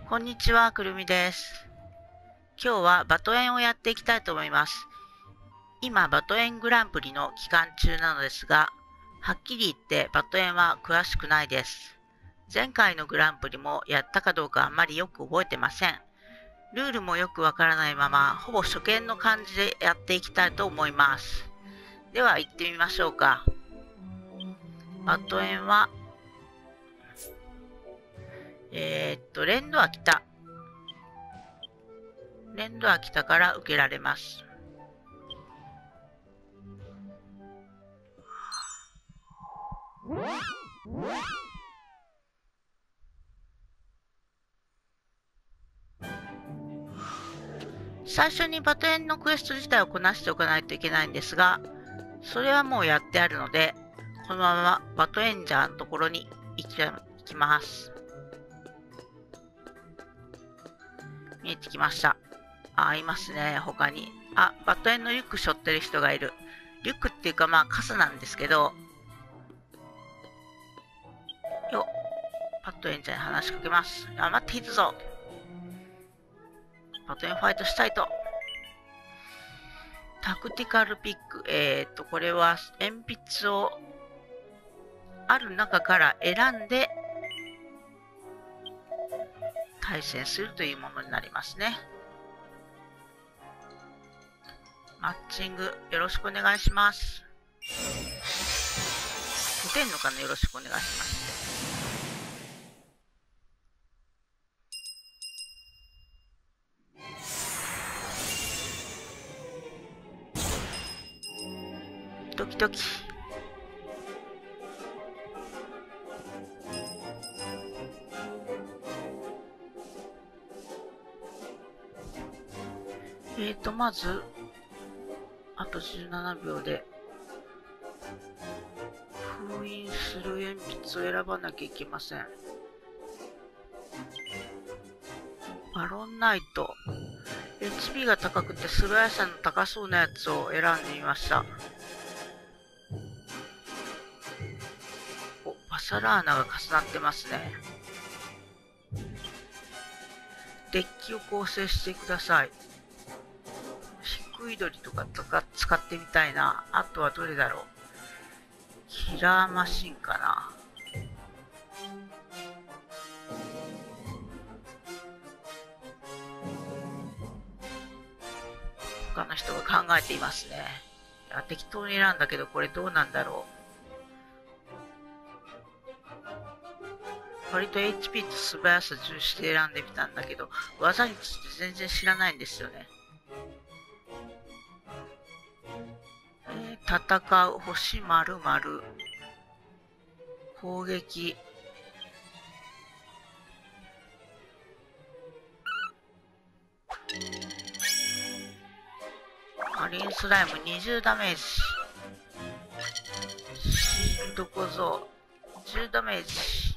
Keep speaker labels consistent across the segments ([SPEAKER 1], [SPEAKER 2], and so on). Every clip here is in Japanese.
[SPEAKER 1] こんにちは、くるみです。今日はバトエンをやっていきたいと思います。今、バトエングランプリの期間中なのですが、はっきり言ってバトエンは詳しくないです。前回のグランプリもやったかどうかあんまりよく覚えてません。ルールもよくわからないまま、ほぼ初見の感じでやっていきたいと思います。では行ってみましょうか。バトエンは、連ドア来た。連ドア来たから受けられます。最初にバトエンのクエスト自体をこなしておかないといけないんですが、それはもうやってあるので、このままバトエンジャーのところに行きます。見えてきました。いますね、他に。バトエンのリュック背負ってる人がいる。リュックっていうか傘なんですけど、バトエンジャーに話しかけます。待っているぞ。バトエンファイトしたいと。タクティカルピック。これは鉛筆をある中から選んで対戦するというものになりますね。マッチングよろしくお願いします。打てんのかな、よろしくお願いします。ドキドキ。まず、あと17秒で、封印する鉛筆を選ばなきゃいけません。バロンナイト。HP が高くて素早さの高そうなやつを選んでみました。バサラーナが重なってますね。デッキを構成してください。低い鳥とか使ってみたいな。あとはどれだろう。キラーマシンかな。他の人が考えていますね。適当に選んだけどこれどうなんだろう。割と HP と素早さ重視で選んでみたんだけど、技について全然知らないんですよね。戦う、星〇〇、攻撃、マリンスライム20ダメージ、シールド小僧10ダメージ、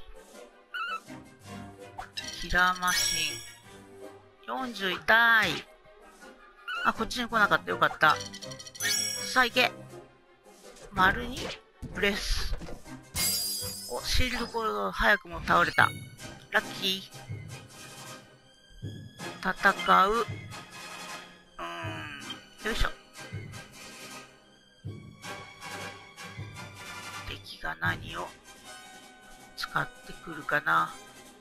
[SPEAKER 1] キラーマシン40痛い。こっちに来なかったよかった。さあ行け。丸にブレス。シールドコールが早くも倒れた。ラッキー。戦う。よいしょ。敵が何を使ってくるかな。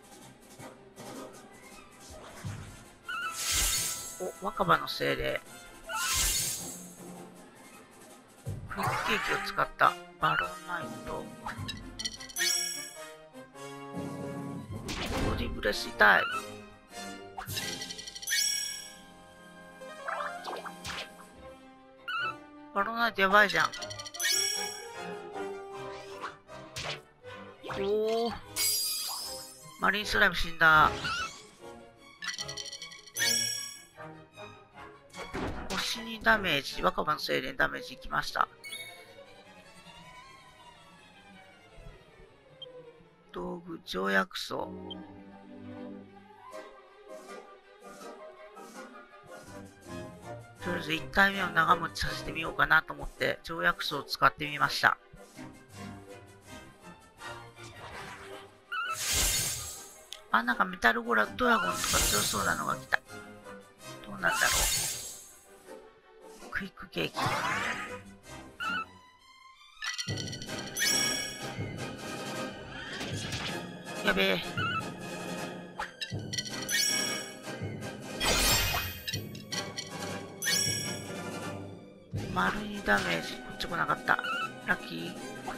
[SPEAKER 1] 若葉の精霊。フッケーキを使ったバロンナイト。ボディブレス痛い。バロンナイトやばいじゃん。マリンスライム死んだ。星にダメージ、若葉の精霊にダメージいきました。道具、条約層。とりあえず1体目を長持ちさせてみようかなと思って条約層を使ってみました。 あ、なんかメタルドラゴンとか強そうなのが来た。どうなんだろう。クイックケーキ。やべえ。丸2ダメージ。こっち来なかった。ラッキー。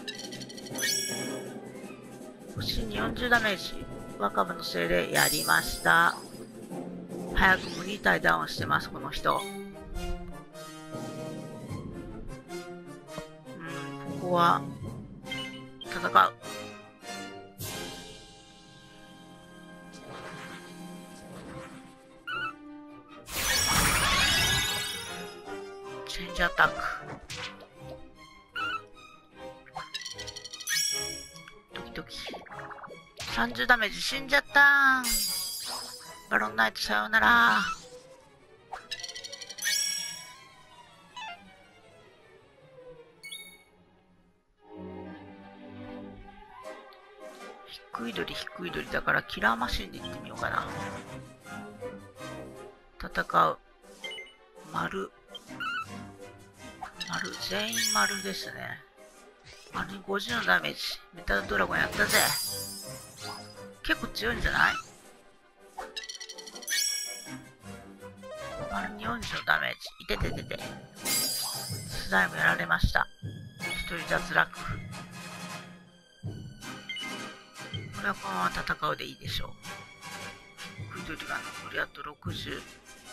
[SPEAKER 1] 星に40ダメージ。若葉の精霊やりました。早くも2体ダウンしてます、この人。ここは、戦う。チェンジアタック。ドキドキ。30ダメージ死んじゃったーん。バロンナイトさようなら。低い鳥だからキラーマシンで行ってみようかな。戦う。丸、全員丸ですね。丸に50のダメージ。メタルドラゴンやったぜ。結構強いんじゃない？丸に40のダメージ。いてててて。スライムやられました。一人脱落。これはこのまま戦うでいいでしょう。緑が残りあと60。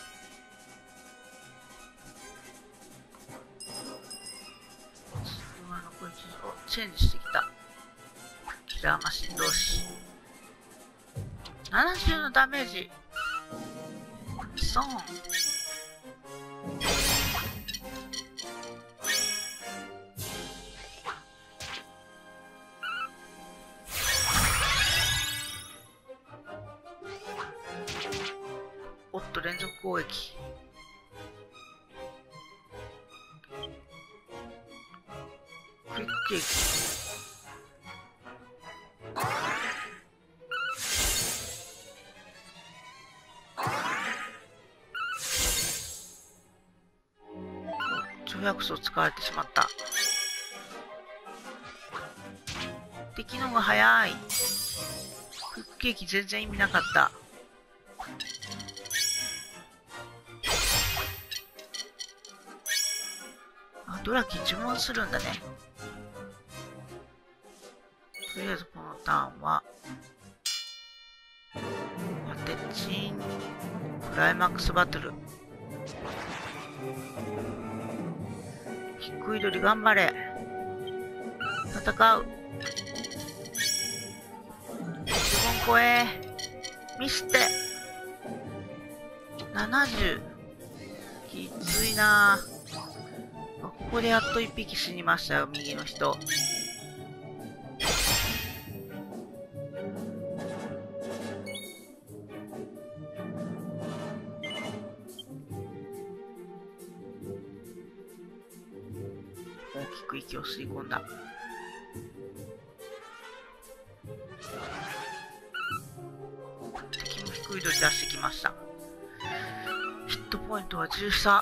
[SPEAKER 1] チェンジしてきた。キラーマシン同士。70のダメージ。ソン。おっと、連続攻撃。クイックケーキ。跳躍層使われてしまった。敵の方が早い。クイックケーキ全然意味なかった。あ、ドラキ呪文するんだね。とりあえずこのターンは当てチンクライマックスバトル。低い鳥頑張れ。戦う。呪文超えミスって70。きついな。ここでやっと1匹死にましたよ、右の人。大きく息を吸い込んだ。敵も低い鳥出してきました。ヒットポイントは13。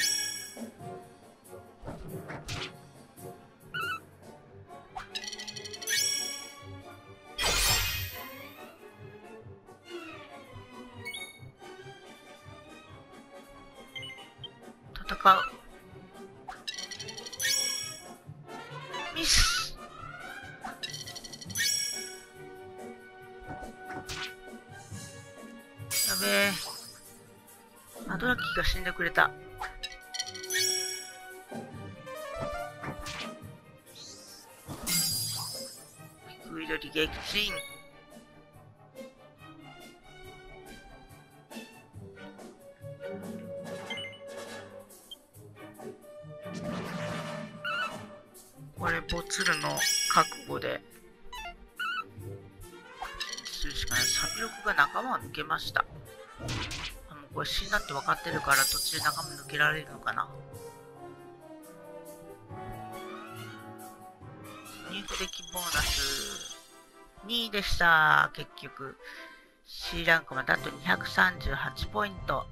[SPEAKER 1] 戦う。ミス。やべえ。アドラキーが死んでくれた。低い鳥撃沈。これボツルの覚悟でするしかない。サビロクが仲間を抜けました。もうこれ死んだって分かってるから途中で仲間抜けられるのかな。入庫できボーナス2でした。結局 C ランクまであと238ポイント。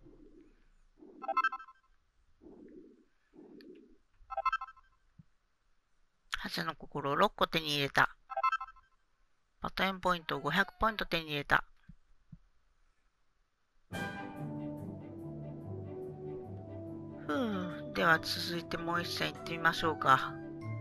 [SPEAKER 1] 覇者の心を6個手に入れた。バトエンポイントを500ポイント手に入れた。では続いてもう一戦行ってみましょうか。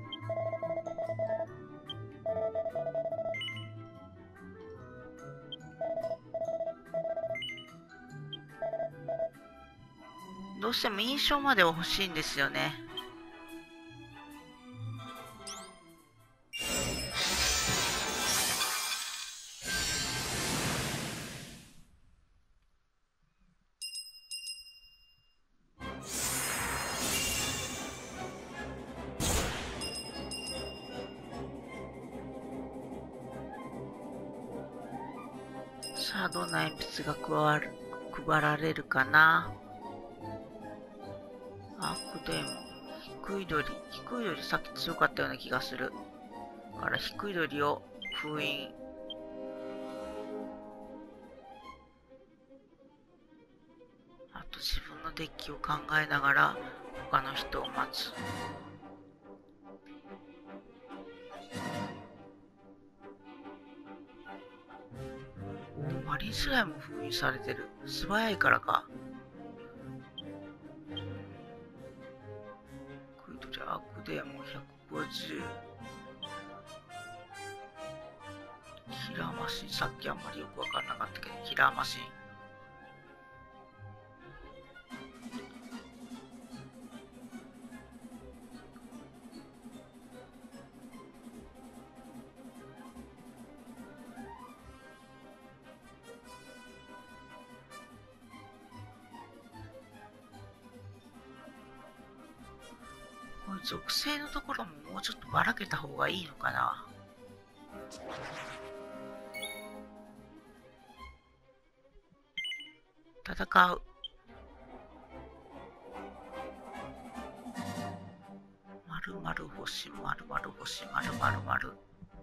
[SPEAKER 1] どうしても印象までは欲しいんですよね。さあ、どんな鉛筆が配られるかな。アークデーモン。低い鳥さっき強かったような気がする。だから低い鳥を封印。あと自分のデッキを考えながら他の人を待つ。マリンスライムも封印されてる。素早いからか。低い鳥アークデーモン150。キラーマシン、さっきあんまりよくわからなかったけど、キラーマシン。これ属性のところももうちょっとばらけた方がいいのかな。戦う。丸々星、丸々星、丸々丸。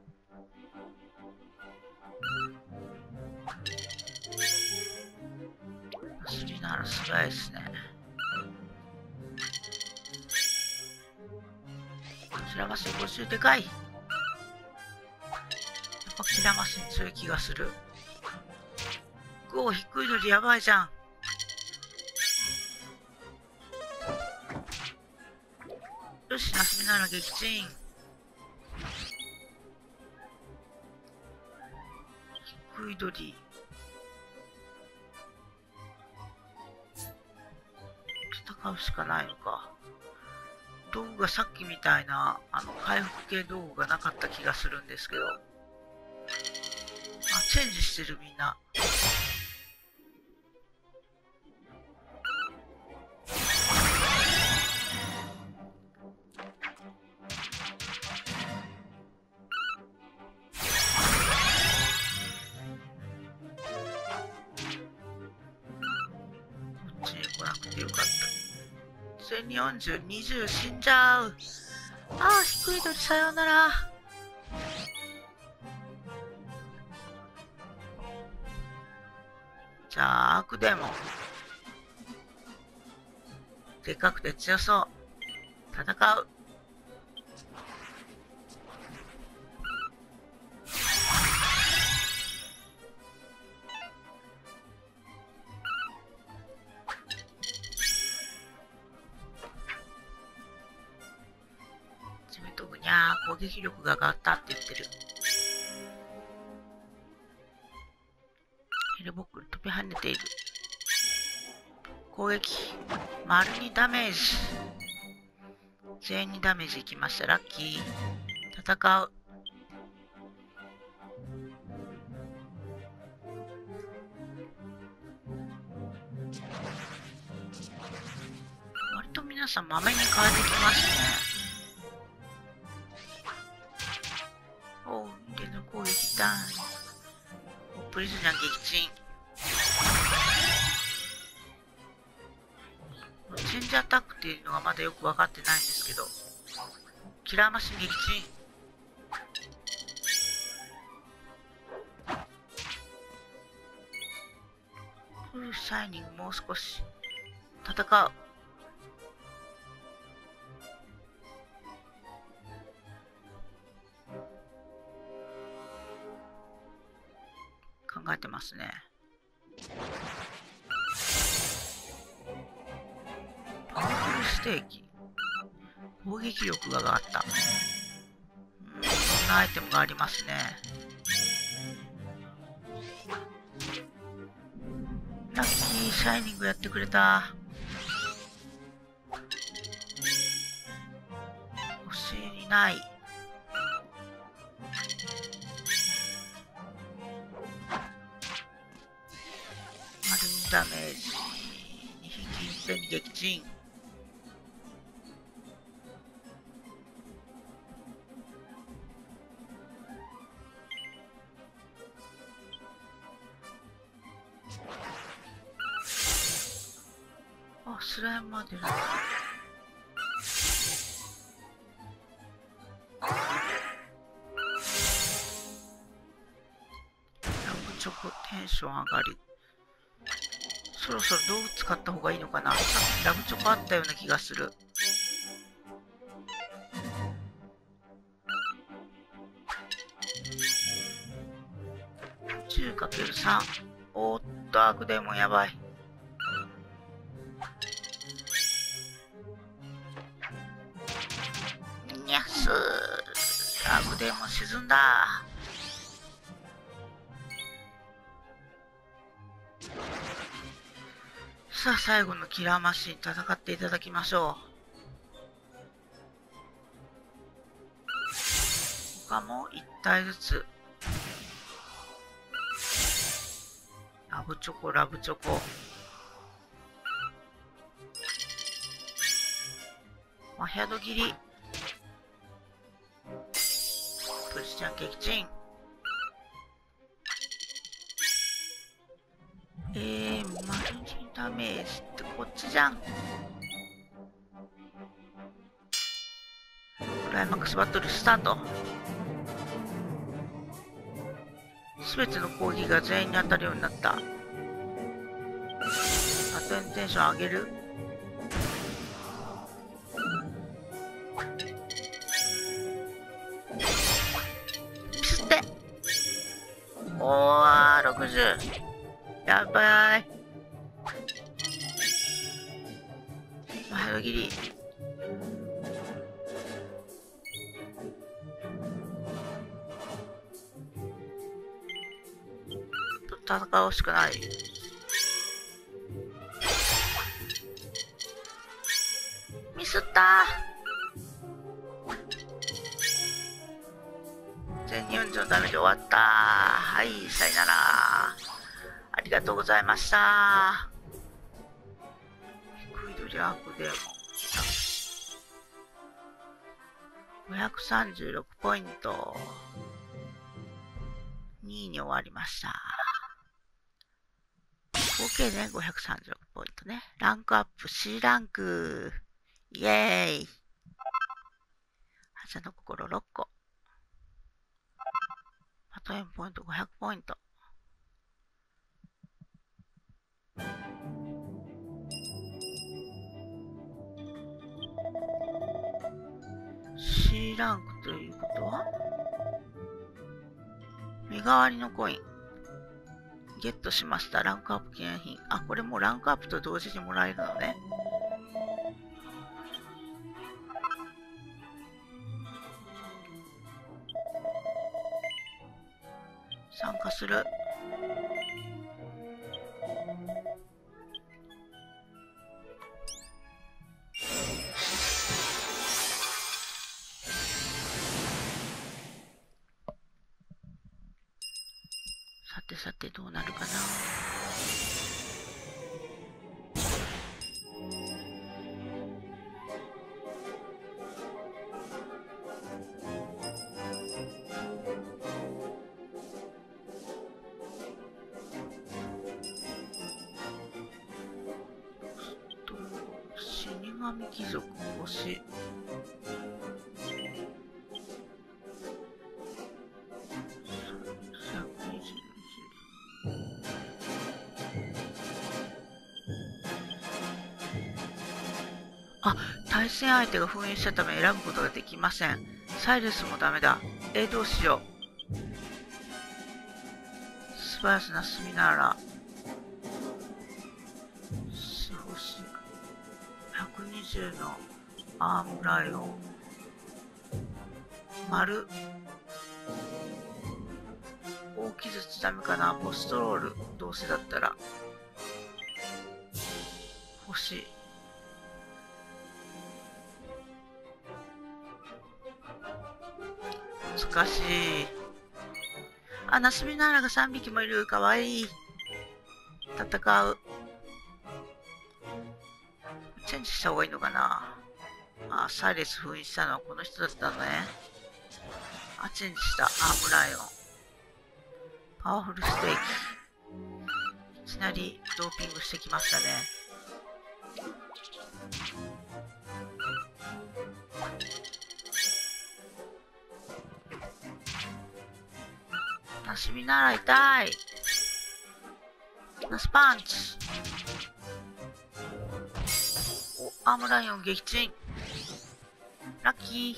[SPEAKER 1] 走りなら素早いですね。キラマシン50でかい。やっぱキラマシン強い気がする。5低いのでやばいじゃん。よし、なすみなら撃沈。低い鳥。戦うしかないのか。道具がさっきみたいな回復系道具がなかった気がするんですけど。あ、チェンジしてるみんな。1240、20死んじゃう。ああ、低い鳥さようなら。じゃあ、アークデーモン。でかくて強そう。戦う。攻撃力が上がったって言ってる。ヘルボックル飛び跳ねている。攻撃丸2ダメージ。全員にダメージいきました。ラッキー。戦う。割と皆さんまめに変えてきますね。攻撃だ。プリズナー撃沈。チェンジアタックっていうのがまだよく分かってないんですけど、キラーマシン撃沈。 フルシャイニング、もう少し戦う。考えてますね。パワフルステーキ、攻撃力が上がった。そんなアイテムがありますね。ラッキー、シャイニングやってくれた。星にない。マルミダメージ、2匹いっぺんに撃沈。あ、スライムまでだ。チョコ、テンション上がり。そろそろ道具使った方がいいのかな。さっきラブチョコあったような気がする。10×3。おーっと、アークデーモンやばい。にゃっすー。アークデーモン沈んだ。さあ、最後のキラーマシン戦っていただきましょう。他も1体ずつ。ラブチョコ、ラブチョコ。マヘアド切り。プルシちゃん撃沈。マルチダメージってこっちじゃん。クライマックスバトルスタート。すべての攻撃が全員に当たるようになった。バトルテンション上げる。ピスっておー、60。やばい。マヘド切り。戦うしかない。ミスった。全40のダメージ終わった。はい、さよなら。ありがとうございました。クイドリアークデーモン。536ポイント。2位に終わりました。合計で536ポイントね。ランクアップ C ランク。イェーイ。覇者の心6個。バトエンポイント500ポイント。C ランクということは身代わりのコイン。ゲットしました。ランクアップ記念品。あ、これもランクアップと同時にもらえるのね。参加する。さてさてどうなるかな。死神貴族星。 あ、対戦相手が封印したため選ぶことができません。サイレスもダメだ。どうしよう。素早さなすみなら。星120のアームライオン。丸。大傷つダメかな。ポストロール。どうせだったら。星。難しい。あ、ナスビナーラが3匹もいる。かわいい。戦う。チェンジした方がいいのかな。あ、サイレス封印したのはこの人だったのね。あ、チェンジした。アームライオン。パワフルステーキ。いきなりドーピングしてきましたね。ナスビナーラ痛い。ナスパンチ。お、アームライオン撃沈。ラッキー。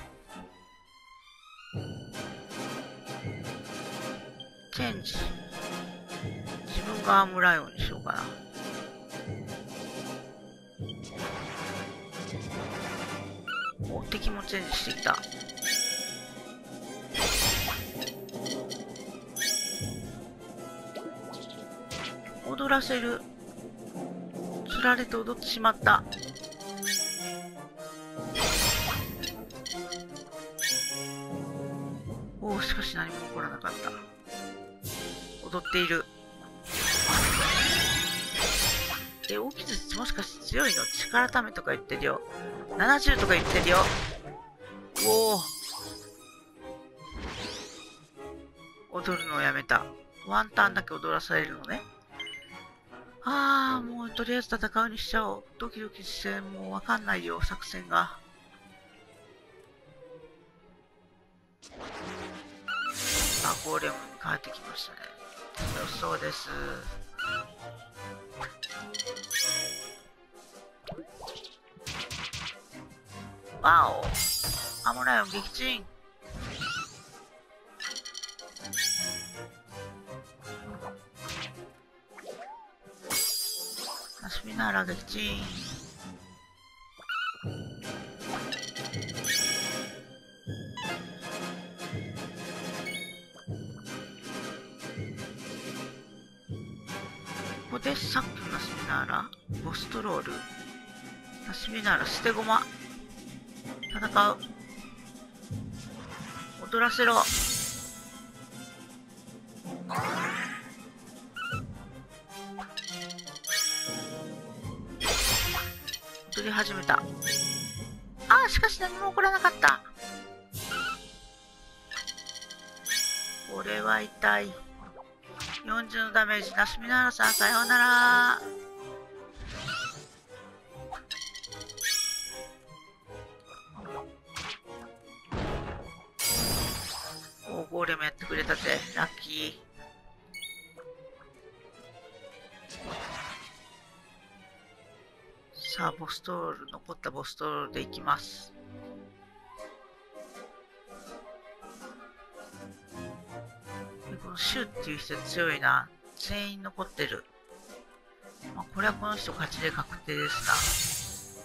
[SPEAKER 1] チェンジ。自分がアームライオンにしようかな。お、敵もチェンジしてきた。踊らせる。つられて踊ってしまった。おお、しかし何も起こらなかった。踊っている。大きずもしかして強いの？力ためとか言ってるよ。70とか言ってるよ。おお。踊るのをやめた。ワンターンだけ踊らされるのね。ああ、もうとりあえず戦うにしちゃおう。ドキドキして、もうわかんないよ、作戦が。あ、ゴーレムに帰ってきましたね。強そうです。ワオ！アモライオン撃沈！ナスミナーラ撃沈！ここでさっきのナスミナーラボストロールナスミナーラ捨て駒戦う踊らせろ踊り始めた。ああ、しかし何も起こらなかった。これは痛い。40のダメージ。ナスミナーラさんさようなら。おー、ゴーレムやってくれたぜ。ラッキー。さあ、ボストロール、残ったボストロールでいきます。このシュっていう人強いな。全員残ってる。まあ、これはこの人勝ちで確定です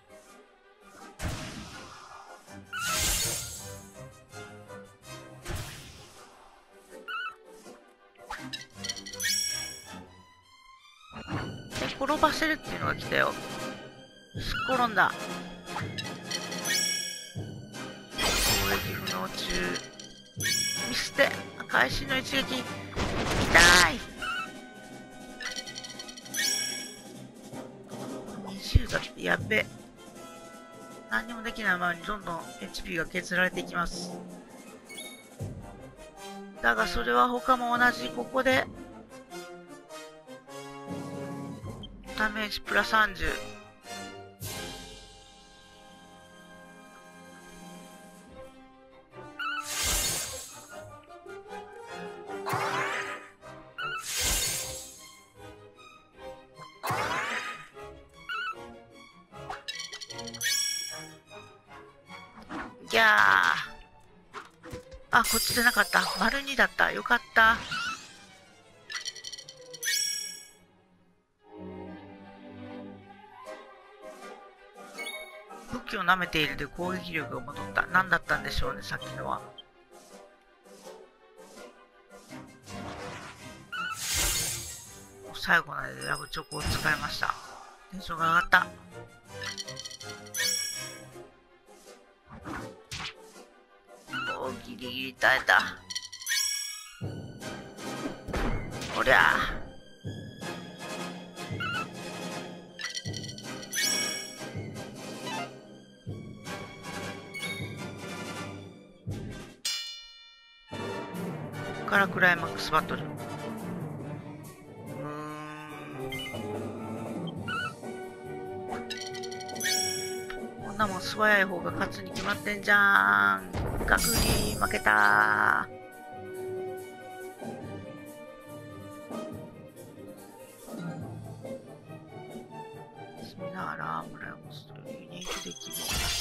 [SPEAKER 1] な。で、転ばせるっていうのが来たよ。すっ転んだ。攻撃不能中。見捨て。会心の一撃。痛い。20だってやべ。何にもできないままにどんどん HP が削られていきます。だがそれは他も同じ。ここでダメージプラ30。 いやー。あ、こっちじゃなかった。丸2だった。よかった。武器を舐めているで攻撃力が戻った。何だったんでしょうね、さっきのは。最後までラブチョコを使いました。テンションが上がった。おー、ギリギリ耐えた。おりゃー。からクライマックスバトル。こんなもん素早い方が勝つに決まってんじゃん。ガクリ負けたー。スミナーラームライモスというユニークデッキも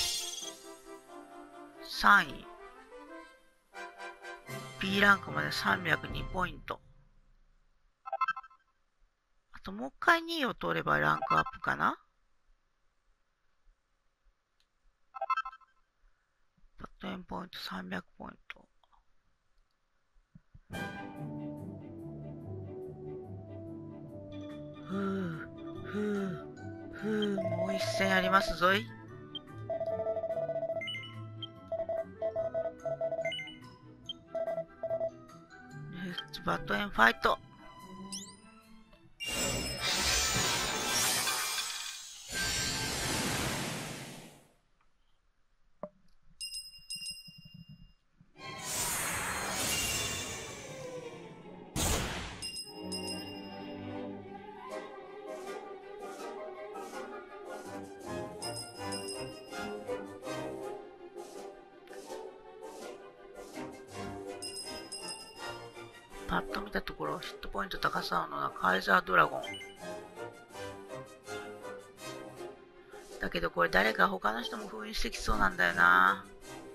[SPEAKER 1] 3位。B ランクまで302ポイント。あともう一回2位を取ればランクアップかな。バットエンポイント300ポイント。もう一戦ありますぞい。バットエンファイト。パッと見たところヒットポイント高さのはカイザードラゴンだけど、これ誰か他の人も封印してきそうなんだよな。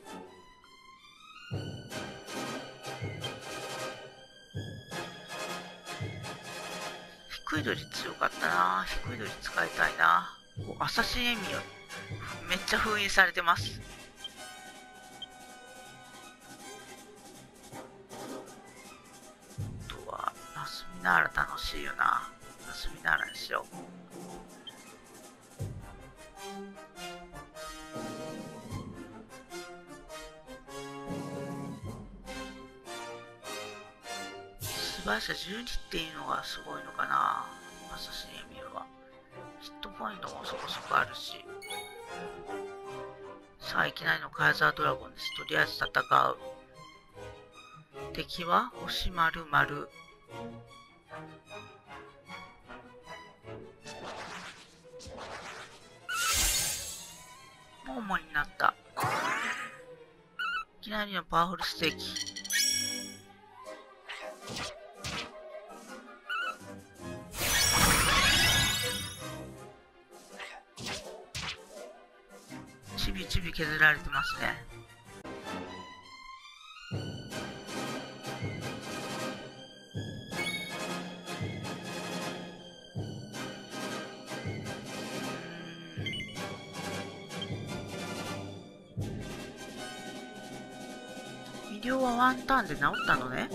[SPEAKER 1] 低い鳥強かったな。低い鳥使いたいな。アサシンエミよ、めっちゃ封印されてます。ナスミナーラ楽しいよな。ナスミナーラにしよう。素早さ12っていうのがすごいのかな。アサシンエミルはヒットポイントもそこそこあるし。さあ、いきなりのカイザードラゴンです。とりあえず戦う。敵は星丸丸。モーモになった。いきなりのパワフルステーキ。ちびちび削られてますね。医療はワンターンで治ったのね。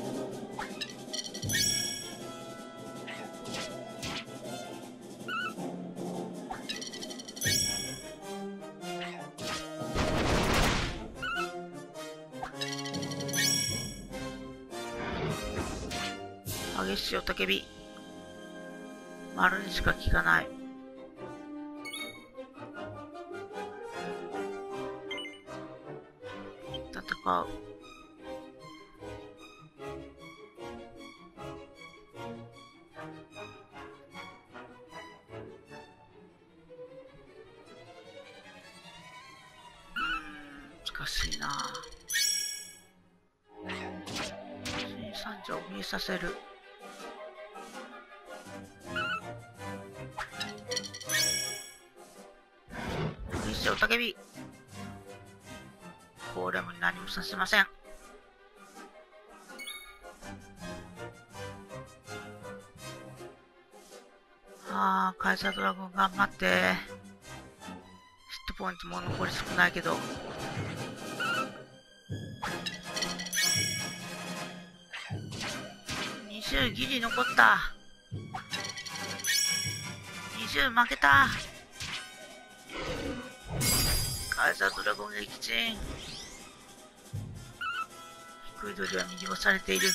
[SPEAKER 1] 激しい雄たけび。丸にしか効かない。戦う。難しいな。新三条を見えさせる。激して雄たけび。ゴーレムに何もさせません。カイザードラゴン頑張って。ヒットポイントも残り少ないけど。20ギリ残った。20負けた。カイザードラゴン撃沈。低い鳥は右押されている。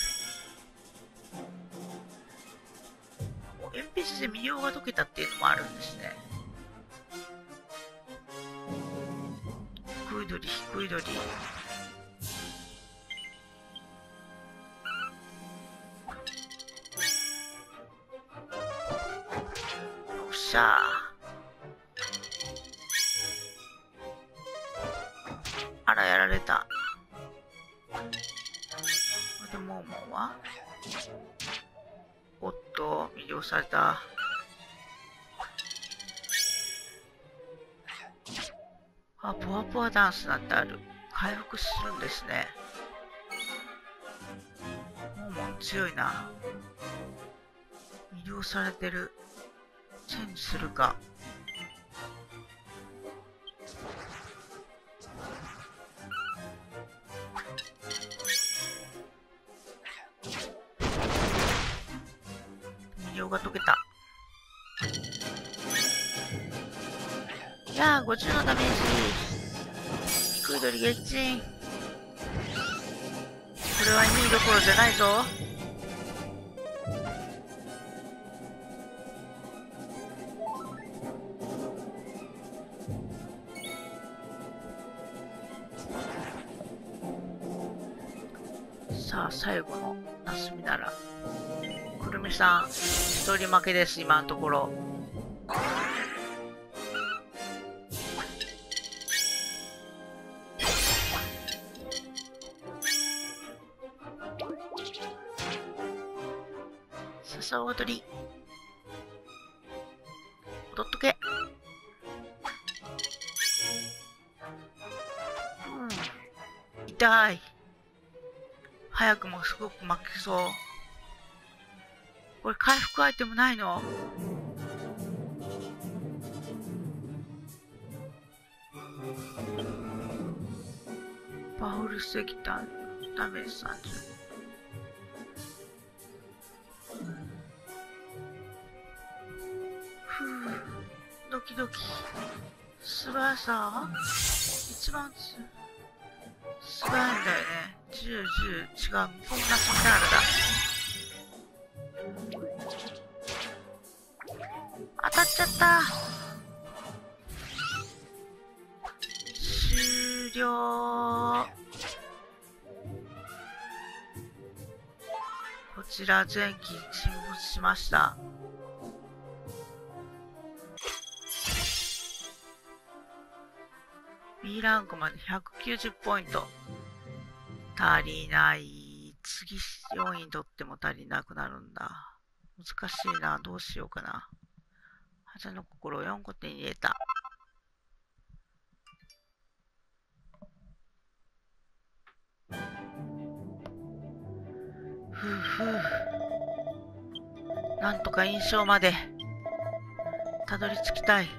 [SPEAKER 1] 鉛筆で魅了が解けたっていうのもあるんですね。低い鳥、低い鳥。よっしゃー。あら、やられた。これでモーモンはおっと、魅了された。ポワポワダンスなんてある。回復するんですね。モーモン強いな。魅了されてる。チェンジするか。魅了が解けた。いやー、50のダメージ。低い鳥撃沈。これは2位どころじゃないぞ。さあ、最後のなすみなら。くるみさん、一人負けです、今のところ。笹踊り。踊っとけ。痛い。早くもすごく負けそう。これ回復アイテムないの？パウル石炭ダメージ30。ふぅ、ドキドキ。素早さ一番素早いんだよね。10、10、違う、向こうのなすみならだ。当たっちゃった。終了。こちら前期沈没しました。B ランクまで190ポイント。足りない。次4位取っても足りなくなるんだ。難しいな。どうしようかな。花の心を4個手に入れた。ふうふう。なんとか印象までたどり着きたい。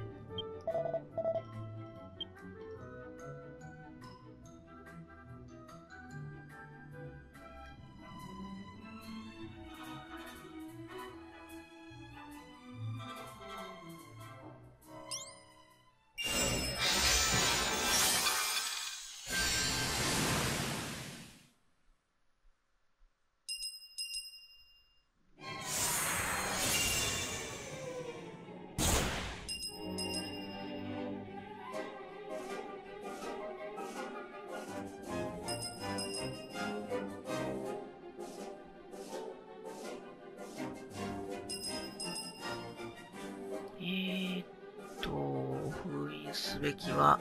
[SPEAKER 1] 封印すべきは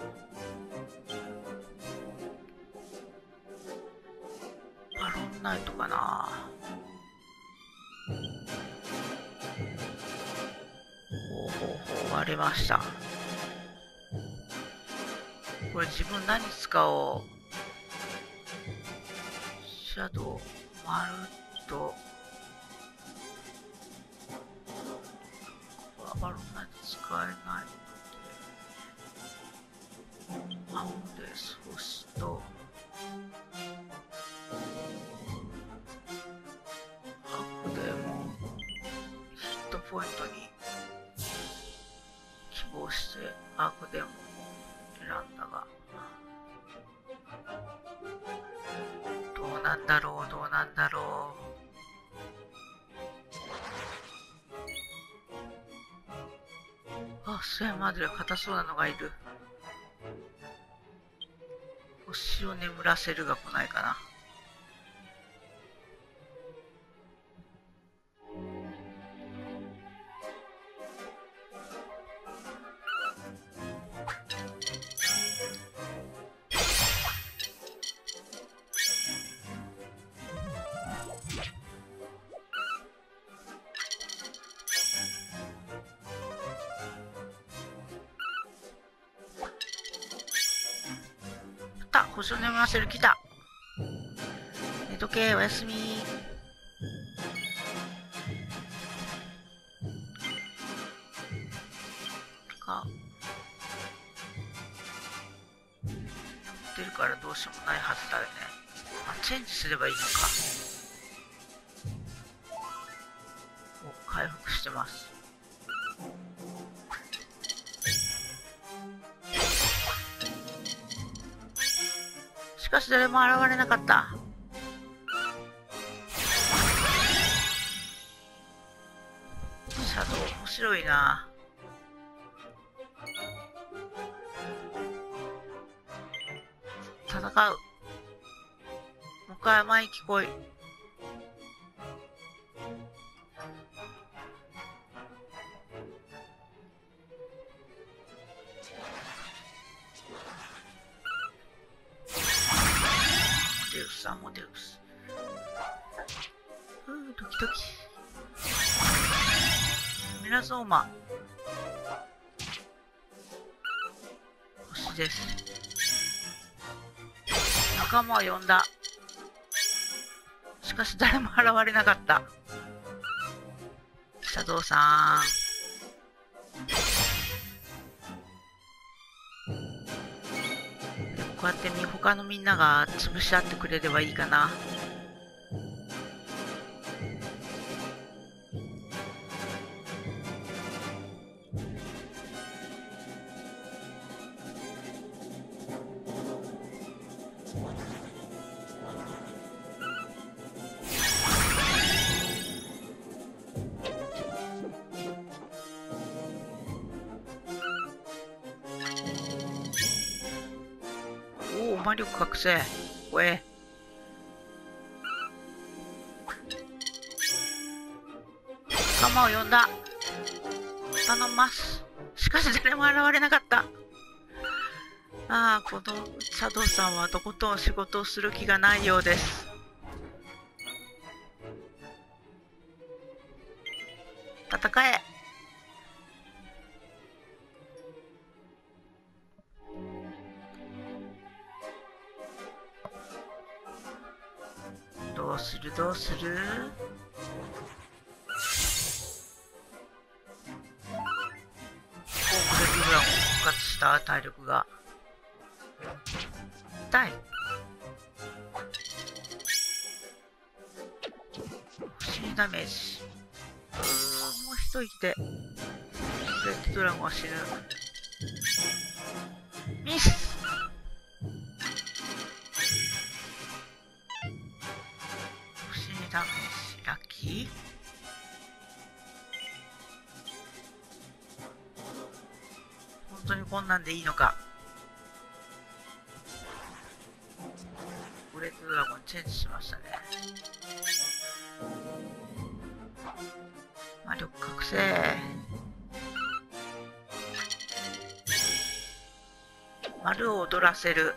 [SPEAKER 1] バロンナイトかな。ほうほうほう、割れました。 これ自分何使おう。シャドウ、まるっと。ここはバロンナイト使えないので。なので、そうすると。アップでもヒットポイントに希望してアークデモを選んだが、どうなんだろう、どうなんだろう。あ、スエマドレ硬そうなのがいる。星を眠らせるが来ないかな。星を眠らせる、来た。寝とけ、おやすみ。か。眠ってるからどうしようもないはずだよね。あ、チェンジすればいいのか。お、回復してます。しかし誰も現れなかった。シャドウ面白いな。戦う。もう一回前に聞こい。モデウス。ドキドキ。ミラゾーマ。星です。仲間を呼んだ。しかし誰も現れなかった。シャドウさん。こうやって他のみんなが潰し合ってくれればいいかな。おお、魔力覚醒。おえ。仲間を呼んだ。頼みます。しかし誰も現れなかった。ああ、このシャドウさんはとことん仕事をする気がないようです。戦え。どうするどうする。復活した体力が痛い。不思議ダメージ。もう一息でレッドドラゴンは死ぬ。ミス。不思議ダメージラッキー。本当にこんなんでいいのか。レッドドラゴンチェンジしましたね。魔力覚醒。丸を踊らせる。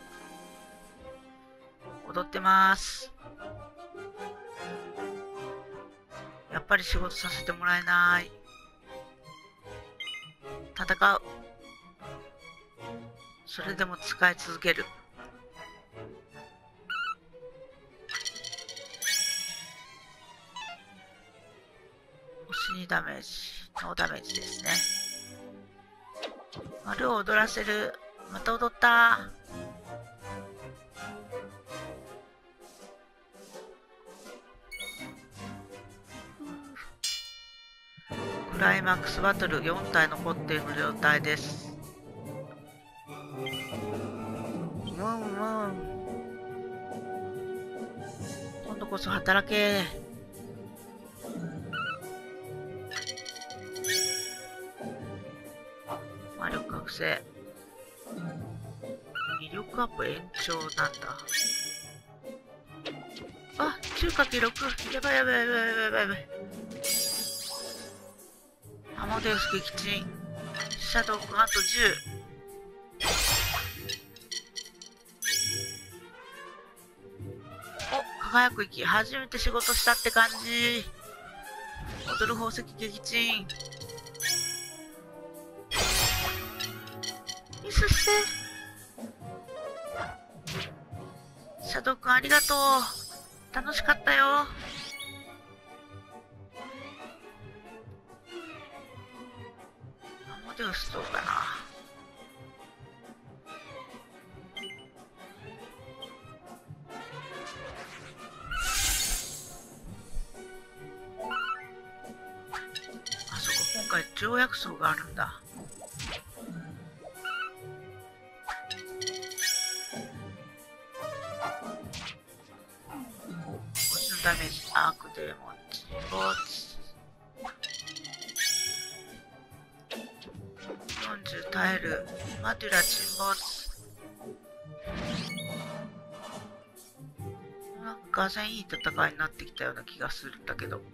[SPEAKER 1] 踊ってます。やっぱり仕事させてもらえない。戦う。 それでも使い続ける。星2ダメージ、ノーダメージですね。丸を踊らせる。また踊った。クライマックスバトル4体残っている状態です。今度こそ働け。魔力覚醒。威力アップ延長なんだ。あ、10×6。やばいやばいやばいやばいやばい。アマデウス撃沈。シャドウ君あと10。お、輝く息。初めて仕事したって感じ。踊る宝石撃沈。ミスして。シャドウ君ありがとう。楽しかったよ。アマデウスどうかな。あそこ今回条約層があるんだ。ダメージ、アークデーモン沈没。40耐える。マデュラ沈没。なんかがぜんいい戦いになってきたような気がするんだけど。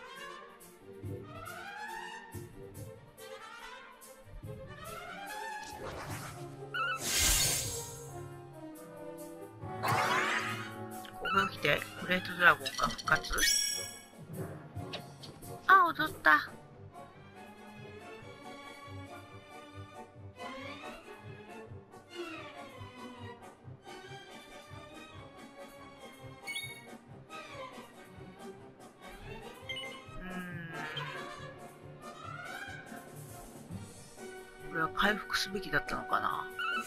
[SPEAKER 1] 攻撃でグレートドラゴンが復活。あ、踊った。これは回復すべきだったのかな。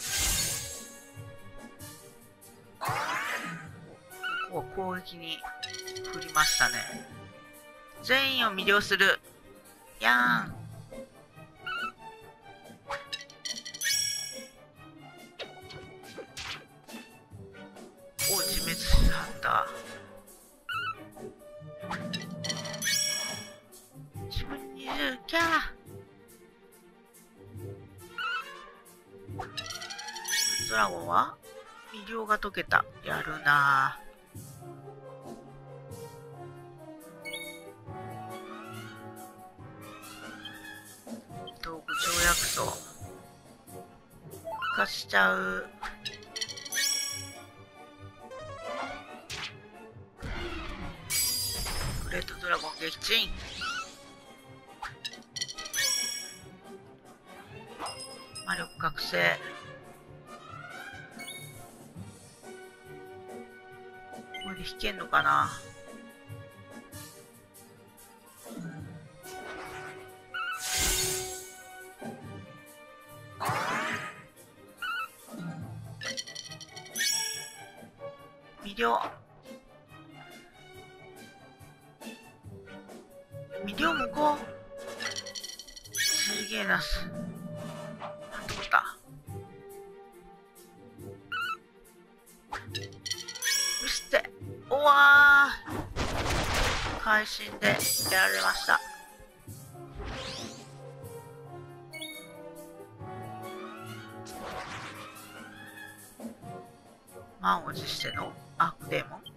[SPEAKER 1] ここは攻撃に振りましたね。全員を魅了する。やーん。お、自滅しはった。自分20キャー。ドラゴンは魅了が解けた。やるなぁ。道具跳躍層化しちゃう。グレートドラゴン撃沈。魔力覚醒。これで引けんのかな。魅了。魅了向こう。すげえなす。なんてことだ。うして。おわー。会心でやられました。満を持してのアークデーモン。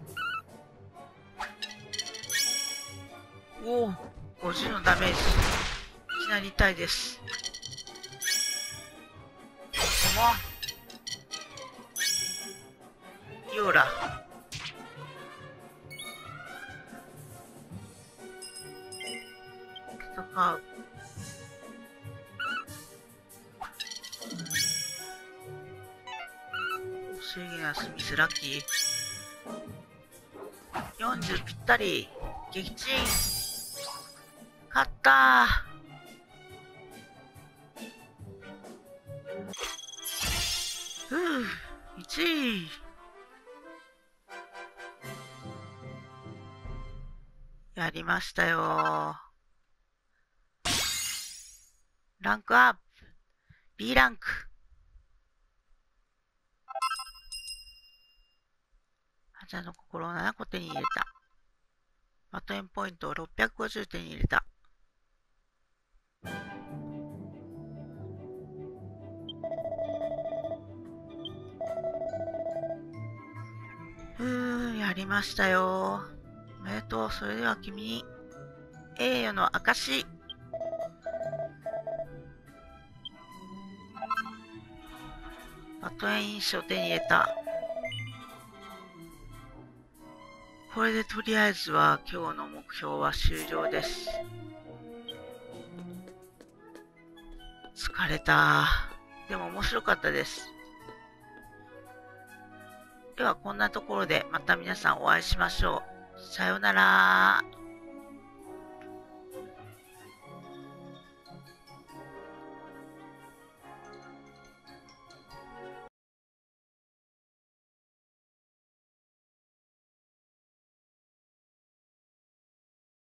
[SPEAKER 1] おお、50のダメージ。いきなり痛いです。でもヨーラ戦う。 制限はスミスラッキー。40ぴったり。撃沈。勝ったー。ふぅ、1位。やりましたよ。ランクアップ。B ランク。ハチャの心を7個手に入れた。バトエンポイントを650手に入れた。やりましたよ。おめでとう。それでは君に栄誉の証。バトエン印章を手に入れた。これでとりあえずは今日の目標は終了です。疲れた。でも面白かったです。ではこんなところでまた皆さんお会いしましょう。さようなら。